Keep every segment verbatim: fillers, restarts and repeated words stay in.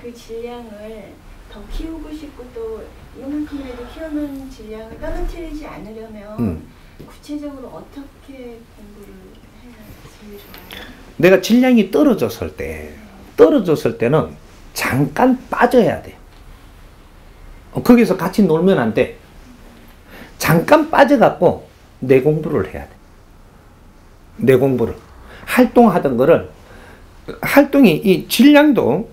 그 질량을 더 키우고 싶고 또 이만큼이라도 키우는 질량을 떨어뜨리지 않으려면 음. 구체적으로 어떻게 공부를 해야 제일 좋아요? 내가 질량이 떨어졌을 때 떨어졌을 때는 잠깐 빠져야 돼. 어, 거기서 같이 놀면 안 돼. 잠깐 빠져갖고 내 공부를 해야 돼. 내 공부를. 활동하던 거를, 활동이, 이 질량도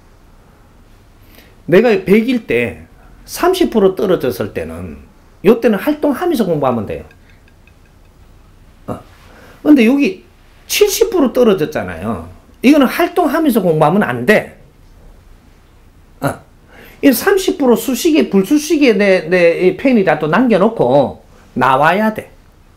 내가 백일 때 삼십 퍼센트 떨어졌을 때는, 요때는 활동하면서 공부하면 돼요. 어. 근데 여기 칠십 퍼센트 떨어졌잖아요. 이거는 활동하면서 공부하면 안 돼. 어. 이 삼십 퍼센트 수식에, 불수식에 내, 내 펜이라도 남겨놓고 나와야 돼.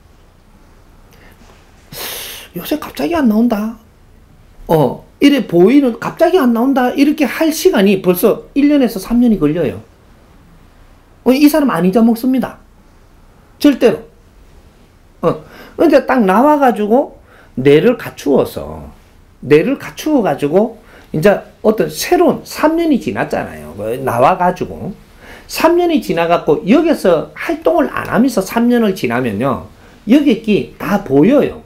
요새 갑자기 안 나온다. 어, 이래 보이는, 갑자기 안 나온다. 이렇게 할 시간이 벌써 일 년에서 삼 년이 걸려요. 어, 이 사람 안 잊어먹습니다. 절대로. 어, 근데 딱 나와가지고, 뇌를 갖추어서, 뇌를 갖추어가지고, 이제 어떤 새로운 삼 년이 지났잖아요. 나와가지고. 삼 년이 지나갖고, 여기서 활동을 안 하면서 삼 년을 지나면요, 여기 다 보여요.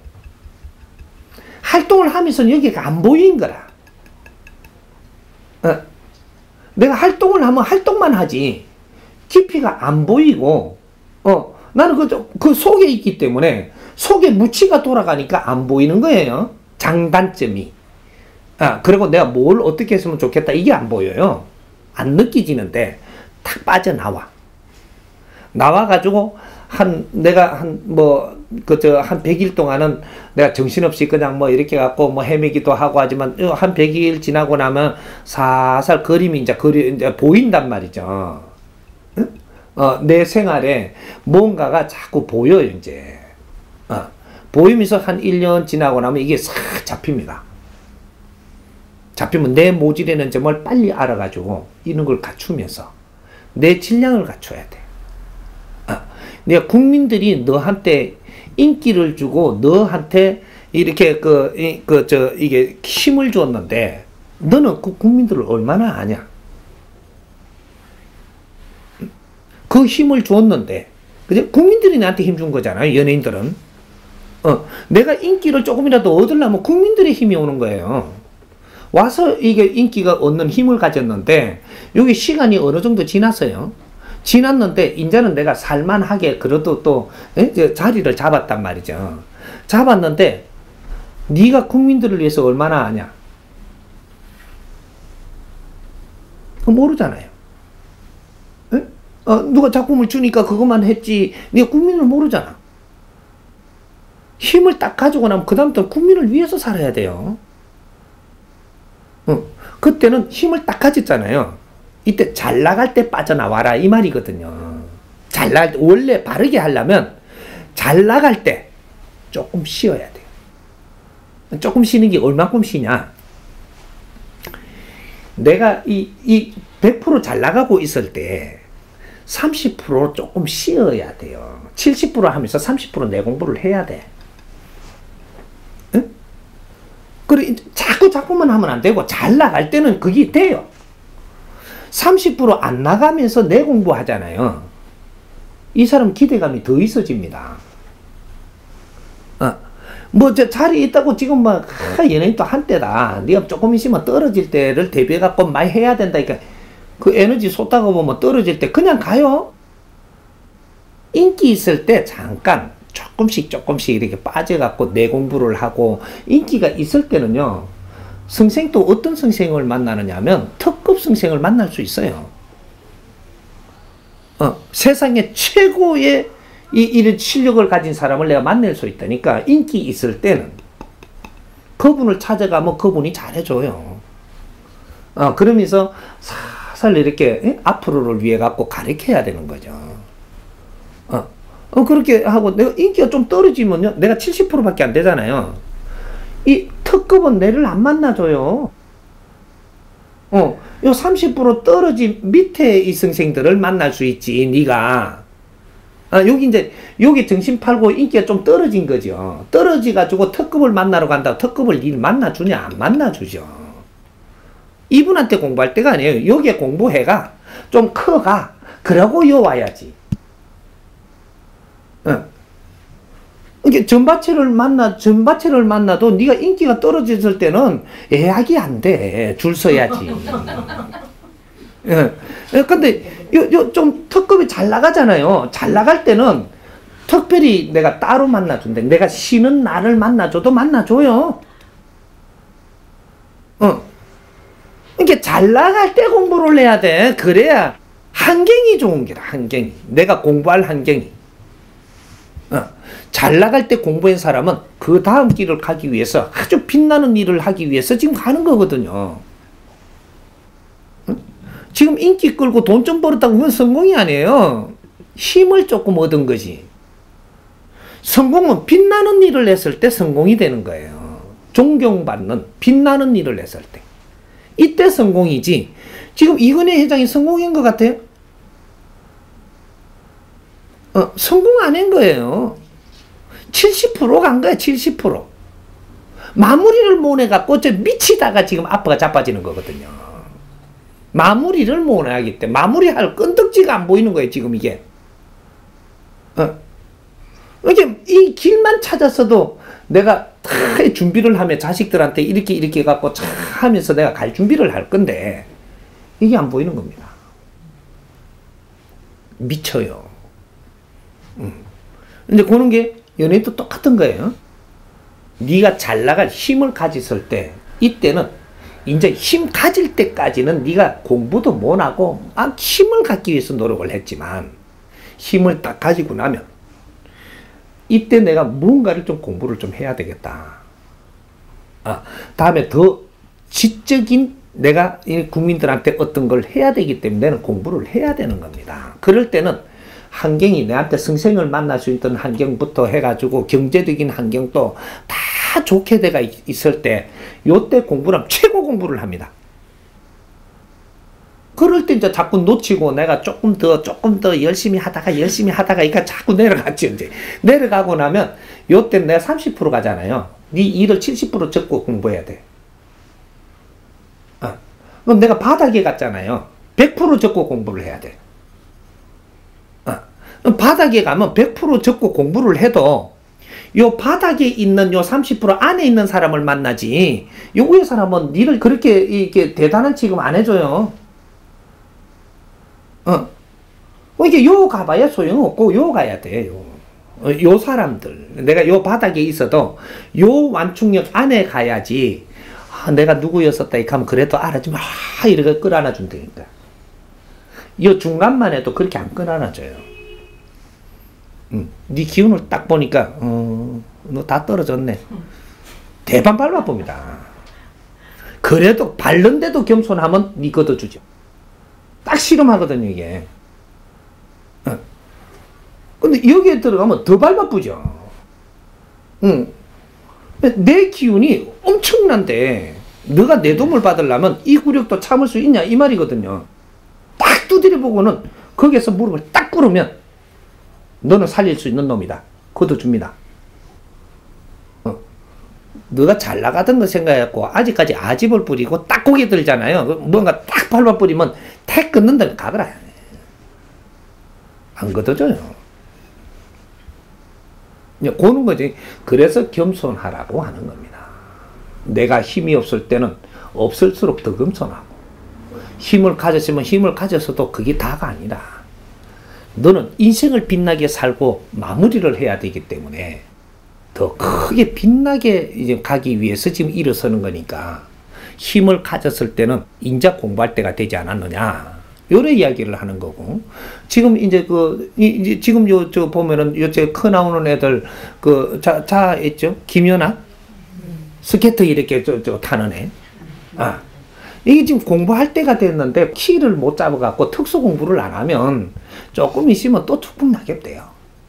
활동을 하면서 여기가 안 보이는 거라. 어. 내가 활동을 하면 활동만 하지, 깊이가 안 보이고, 어, 나는 그, 그 속에 있기 때문에, 속에 무치가 돌아가니까 안 보이는 거예요. 장단점이. 아, 그리고 내가 뭘 어떻게 했으면 좋겠다, 이게 안 보여요. 안 느껴지는데, 탁 빠져나와. 나와가지고, 한, 내가 한, 뭐, 그, 저, 한 백 일 동안은 내가 정신없이 그냥 뭐 이렇게 갖고 뭐 헤매기도 하고 하지만 한 백 일 지나고 나면 살살 그림이 이제 그리, 이제 보인단 말이죠. 응? 어, 내 생활에 뭔가가 자꾸 보여요, 이제. 어, 보이면서 한 일 년 지나고 나면 이게 싹 잡힙니다. 잡히면 내 모질에는 점을 빨리 알아가지고 이런 걸 갖추면서 내 질량을 갖춰야 돼. 어, 내가 국민들이 너한테 인기를 주고 너한테 이렇게 그, 이, 그, 저, 이게 힘을 줬는데 너는 그 국민들을 얼마나 아냐? 그 힘을 줬는데, 그죠? 국민들이 나한테 힘 준 거잖아요, 연예인들은. 어, 내가 인기를 조금이라도 얻으려면 국민들의 힘이 오는 거예요. 와서 이게 인기가 얻는 힘을 가졌는데, 여기 시간이 어느 정도 지났어요. 지났는데 이제는 내가 살만하게 그래도 또 에? 자리를 잡았단 말이죠. 잡았는데 네가 국민들을 위해서 얼마나 하냐? 모르잖아요. 에? 어, 누가 작품을 주니까 그것만 했지 네가 국민을 모르잖아. 힘을 딱 가지고 나면 그 다음부터 국민을 위해서 살아야 돼요. 어, 그때는 힘을 딱 가졌잖아요. 이때 잘 나갈 때 빠져나와라 이 말이거든요. 잘 나갈 때, 원래 바르게 하려면 잘 나갈 때 조금 쉬어야 돼요. 조금 쉬는 게 얼마큼 쉬냐? 내가 이, 이 백 퍼센트 잘 나가고 있을 때 삼십 퍼센트 조금 쉬어야 돼요. 칠십 퍼센트 하면서 삼십 퍼센트 내 공부를 해야 돼. 응? 그래, 자꾸 자꾸만 하면 안 되고 잘 나갈 때는 그게 돼요. 삼십 퍼센트 안 나가면서 내 공부하잖아요. 이 사람 기대감이 더 있어집니다. 어. 뭐, 저 자리에 있다고 지금 막, 아, 연예인 또 한때다. 네가 조금 있으면 떨어질 때를 대비해갖고 많이 해야 된다니까. 그 에너지 쏟다가 보면 떨어질 때 그냥 가요. 인기 있을 때 잠깐, 조금씩 조금씩 이렇게 빠져갖고 내 공부를 하고, 인기가 있을 때는요, 선생도 어떤 선생을 만나느냐 하면 특급 선생을 만날 수 있어요. 어, 세상에 최고의 이, 이런 실력을 가진 사람을 내가 만날 수 있다니까. 인기 있을 때는 그분을 찾아가면 그분이 잘해줘요. 어, 그러면서 살살 이렇게 에? 앞으로를 위해 갖고 가르쳐야 되는 거죠. 어, 어, 그렇게 하고 내가 인기가 좀 떨어지면요, 내가 칠십 퍼센트 밖에 안 되잖아요. 이 특급은 내를 안 만나줘요. 어, 요 삼십 퍼센트 떨어진 밑에 이 선생들을 만날 수 있지, 니가. 아, 여기 이제, 여기 정신 팔고 인기가 좀 떨어진 거죠. 떨어지가지고 특급을 만나러 간다고 특급을 니 만나주냐? 안 만나주죠. 이분한테 공부할 때가 아니에요. 여기에 공부해가 좀 커가. 그러고 요 와야지. 어. 이게 전바치를 만나, 전바치를 만나도 네가 인기가 떨어졌을 때는 예약이 안 돼. 줄 서야지. 예. 근데 요, 요 좀 특급이 잘 나가잖아요. 잘 나갈 때는 특별히 내가 따로 만나준대. 내가 쉬는 날을 만나줘도 만나줘요. 어. 이게 잘 나갈 때 공부를 해야 돼. 그래야 환경이 좋은 게다. 환경이. 내가 공부할 환경이. 어. 잘 나갈 때 공부한 사람은 그 다음 길을 가기 위해서 아주 빛나는 일을 하기 위해서 지금 가는 거거든요. 응? 지금 인기 끌고 돈 좀 벌었다고 그건 성공이 아니에요. 힘을 조금 얻은 거지. 성공은 빛나는 일을 했을 때 성공이 되는 거예요. 존경받는 빛나는 일을 했을 때. 이때 성공이지. 지금 이건희 회장이 성공한 것 같아요? 어, 성공 안 한 거예요. 칠십 퍼센트 간 거야, 칠십 퍼센트. 마무리를 못 해갖고 저 미치다가 지금 아빠가 자빠지는 거거든요. 마무리를 못 하기 때문에 마무리할 끈덕지가 안 보이는 거예요, 지금 이게. 어. 이게 이 길만 찾았어도 내가 다 준비를 하며 자식들한테 이렇게 이렇게 해갖고 차 하면서 내가 갈 준비를 할 건데 이게 안 보이는 겁니다. 미쳐요. 음. 이제 그런 게 연예인도 똑같은 거예요. 네가 잘 나갈 힘을 가졌을 때 이때는 이제 힘 가질 때까지는 네가 공부도 못하고 아, 힘을 갖기 위해서 노력을 했지만 힘을 딱 가지고 나면 이때 내가 뭔가를 좀 공부를 좀 해야 되겠다. 아, 다음에 더 지적인 내가 국민들한테 어떤 걸 해야 되기 때문에 내는 공부를 해야 되는 겁니다. 그럴 때는 환경이 내한테 선생을 만날 수 있던 환경부터 해가지고 경제적인 환경도 다 좋게 돼가 있을 때 요때 공부는 최고 공부를 합니다. 그럴 때 이제 자꾸 놓치고 내가 조금 더 조금 더 열심히 하다가 열심히 하다가 이까 자꾸 내려갔지. 이제 내려가고 나면 요때 내가 삼십 퍼센트 가잖아요. 네 일을 칠십 퍼센트 적고 공부해야 돼. 어. 그럼 내가 바닥에 갔잖아요. 백 퍼센트 적고 공부를 해야 돼. 바닥에 가면 백 퍼센트 적고 공부를 해도 요 바닥에 있는 요 삼십 퍼센트 안에 있는 사람을 만나지 요 위에 사람은 니를 그렇게 이렇게 대단한 취급 안 해줘요. 어. 이게 요 가봐야 소용없고 요 가야 돼. 요. 어, 요 사람들 내가 요 바닥에 있어도 요 완충역 안에 가야지. 아, 내가 누구였었다 이렇게 하면 그래도 알아주면 아 이렇게 끌어안아 준다니까. 요 중간만 해도 그렇게 안 끌어안아줘요. 응. 네 기운을 딱 보니까 어, 너 다 떨어졌네. 대판 밟아봅니다. 그래도 밟는데도 겸손하면 네 걷어주죠. 딱 실험하거든요 이게. 어. 근데 여기에 들어가면 더 밟아보죠. 응. 내 기운이 엄청난데 너가 내 도움을 받으려면 이 구력도 참을 수 있냐 이 말이거든요. 딱 두드려 보고는 거기에서 무릎을 딱 꿇으면 너는 살릴 수 있는 놈이다. 걷어줍니다. 어. 너가 잘 나가던 거 생각해갖고 아직까지 아집을 뿌리고 딱 고개 들잖아요. 뭔가 딱 밟아 뿌리면 택 끊는다 가거라. 안 걷어줘요. 그런 거지. 그래서 겸손하라고 하는 겁니다. 내가 힘이 없을 때는 없을수록 더 겸손하고 힘을 가졌으면 힘을 가졌어도 그게 다가 아니라 너는 인생을 빛나게 살고 마무리를 해야 되기 때문에 더 크게 빛나게 이제 가기 위해서 지금 일어서는 거니까 힘을 가졌을 때는 인자 공부할 때가 되지 않았느냐. 요런 이야기를 하는 거고. 지금 이제 그, 이제 지금 요, 저 보면은 요새 커 나오는 애들 그, 자, 자, 있죠? 김연아? 스케이트 이렇게 저, 저 타는 애. 아. 이게 지금 공부할 때가 됐는데 키를 못 잡아갖고 특수 공부를 안 하면 조금 있으면 또 축풍 나겠대요.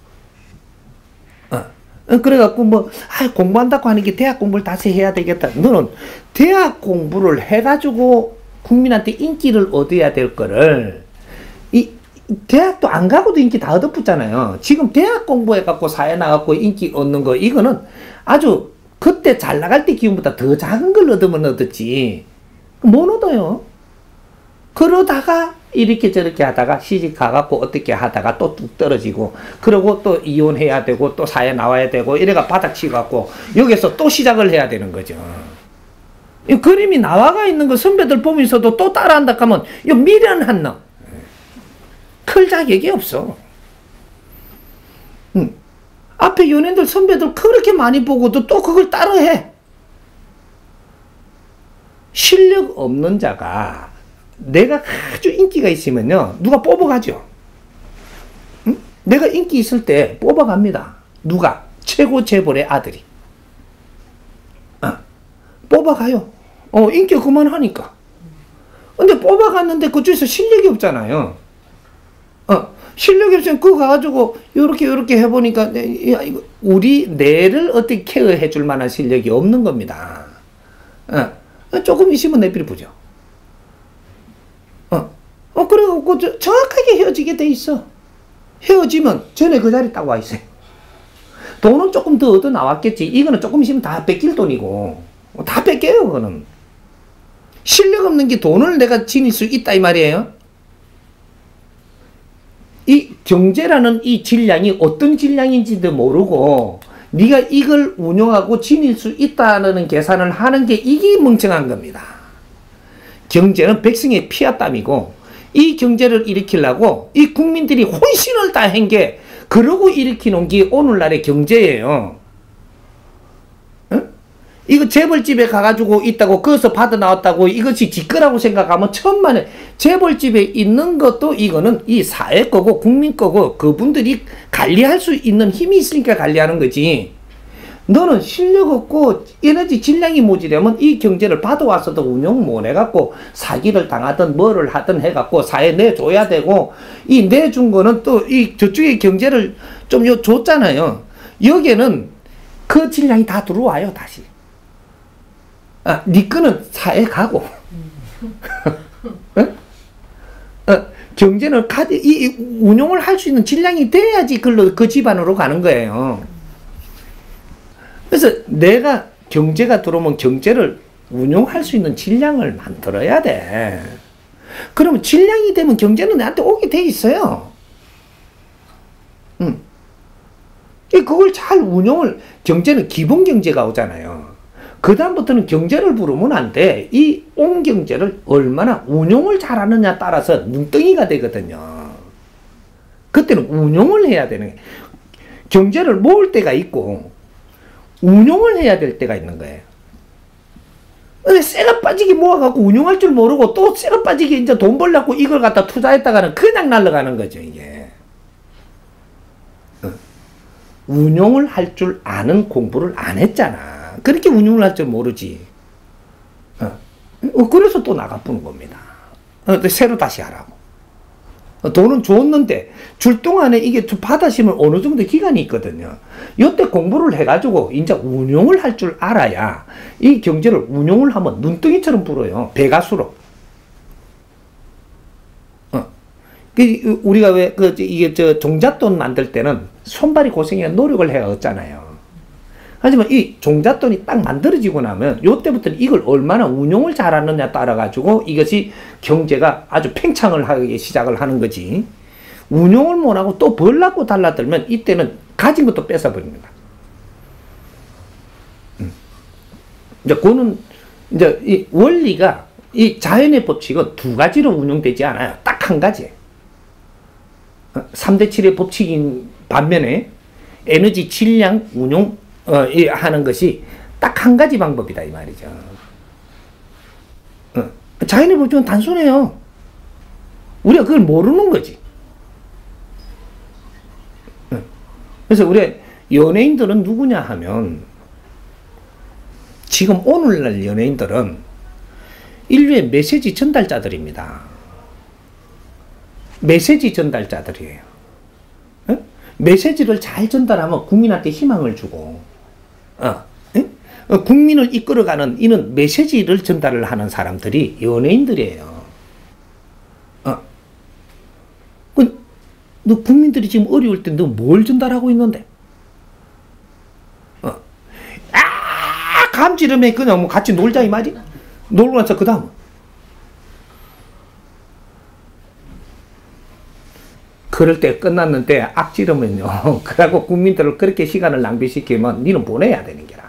어. 그래갖고 뭐 아, 공부한다고 하는 게 대학 공부를 다시 해야 되겠다. 너는 대학 공부를 해가지고 국민한테 인기를 얻어야 될 거를 이 대학도 안 가고도 인기 다 얻어붙잖아요. 지금 대학 공부해갖고 사회 나가고 인기 얻는 거 이거는 아주 그때 잘 나갈 때 기운보다 더 작은 걸 얻으면 얻었지. 못 얻어요. 그러다가 이렇게 저렇게 하다가 시집 가갖고 어떻게 하다가 또 뚝 떨어지고, 그러고 또 이혼해야 되고 또 사회 나와야 되고 이래가 바닥치갖고 여기서 또 시작을 해야 되는 거죠. 이 그림이 나와가 있는 거 선배들 보면서도 또 따라한다 하면 이 미련한 놈. 클 자격이 없어. 응. 앞에 연예인들 선배들 그렇게 많이 보고도 또 그걸 따라해. 실력 없는 자가 내가 아주 인기가 있으면요 누가 뽑아가죠. 응? 내가 인기 있을 때 뽑아갑니다. 누가? 최고 재벌의 아들이. 어. 뽑아가요. 어, 인기가 그만하니까. 근데 뽑아갔는데 그쪽에서 실력이 없잖아요. 어, 실력이 없으면 그거 가가지고 요렇게 요렇게 해보니까 야, 이거 우리 뇌를 어떻게 케어해 줄 만한 실력이 없는 겁니다. 어, 조금 있으면 내비를 보죠. 어, 어, 그래갖고 저, 정확하게 헤어지게 돼 있어. 헤어지면 전에 그 자리 딱 와 있어요. 돈은 조금 더 얻어 나왔겠지. 이거는 조금 있으면 다 뺏길 돈이고. 다 뺏겨요, 그거는. 실력 없는 게 돈을 내가 지닐 수 있다, 이 말이에요. 이 경제라는 이 질량이 어떤 질량인지도 모르고, 네가 이걸 운영하고 지닐 수 있다는 계산을 하는 게 이게 멍청한 겁니다. 경제는 백성의 피와 땀이고, 이 경제를 일으키려고 이 국민들이 혼신을 다 한 게, 그러고 일으키는 게 오늘날의 경제예요. 응? 이거 재벌집에 가가지고 있다고, 거기서 받아 나왔다고 이것이 지 거라고 생각하면 천만에, 재벌집에 있는 것도 이거는 이 사회 거고 국민 거고 그분들이 관리할 수 있는 힘이 있으니까 관리하는 거지. 너는 실력 없고 에너지 질량이 모자라면 이 경제를 받아와서도 운영 못 해갖고 사기를 당하든 뭐를 하든 해갖고 사회에 내줘야 되고, 이 내준 거는 또 이 저쪽의 경제를 좀 요 줬잖아요. 여기에는 그 질량이 다 들어와요, 다시. 아, 니 거는 사회 가고. 어? 어, 경제는 카드, 이, 이 운용을 할 수 있는 질량이 돼야지 그걸로 그 집안으로 가는 거예요. 그래서 내가 경제가 들어오면 경제를 운용할 수 있는 질량을 만들어야 돼. 그러면 질량이 되면 경제는 나한테 오게 돼 있어요. 응. 그걸 잘 운용을, 경제는 기본 경제가 오잖아요. 그 다음부터는 경제를 부르면 안 돼. 이 온 경제를 얼마나 운용을 잘하느냐 따라서 눈덩이가 되거든요. 그때는 운용을 해야 되는 거예요. 경제를 모을 때가 있고 운용을 해야 될 때가 있는 거예요. 근데 쇠가 빠지게 모아갖고 운용할 줄 모르고 또 쇠가 빠지게 이제 돈 벌려고 이걸 갖다 투자했다가는 그냥 날아가는 거죠, 이게. 어. 운용을 할 줄 아는 공부를 안 했잖아. 그렇게 운용을 할 줄 모르지. 어. 그래서 또 나가보는 겁니다. 어, 새로 다시 하라고. 돈은 줬는데 줄 동안에 이게 받아시면 어느 정도 기간이 있거든요. 이때 공부를 해가지고 이제 운용을 할 줄 알아야 이 경제를 운용을 하면 눈덩이처럼 불어요. 배가수로. 어. 그 우리가 왜 그 이게 저 종잣돈 만들 때는 손발이 고생해야 노력을 해야 얻잖아요. 하지만 이 종잣돈이 딱 만들어지고 나면 요때부터는 이걸 얼마나 운용을 잘하느냐 따라 가지고 이것이 경제가 아주 팽창을 하기 시작을 하는 거지. 운용을 못하고 또 벌라고 달라들면 이때는 가진 것도 뺏어버립니다. 음. 이제 그거는 이제 이 원리가, 이 자연의 법칙은 두 가지로 운용되지 않아요. 딱 한 가지. 삼 대 칠의 법칙인 반면에 에너지 질량 운용 어, 이 하는 것이 딱 한 가지 방법이다, 이 말이죠. 어. 자연의 법칙은 단순해요. 우리가 그걸 모르는 거지. 어. 그래서 우리 연예인들은 누구냐 하면, 지금 오늘날 연예인들은 인류의 메시지 전달자들입니다. 메시지 전달자들이에요. 어? 메시지를 잘 전달하면 국민한테 희망을 주고, 어, 어, 국민을 이끌어가는 이는 메시지를 전달을 하는 사람들이 연예인들이에요. 어. 그, 너 국민들이 지금 어려울 때 너 뭘 전달하고 있는데? 어. 아, 감지름에 그냥 뭐 같이 놀자 이 말이? 놀고 나서 그 다음 그럴 때 끝났는데 악지르면요. 그러고 국민들을 그렇게 시간을 낭비시키면 니는 보내야 되는 게라.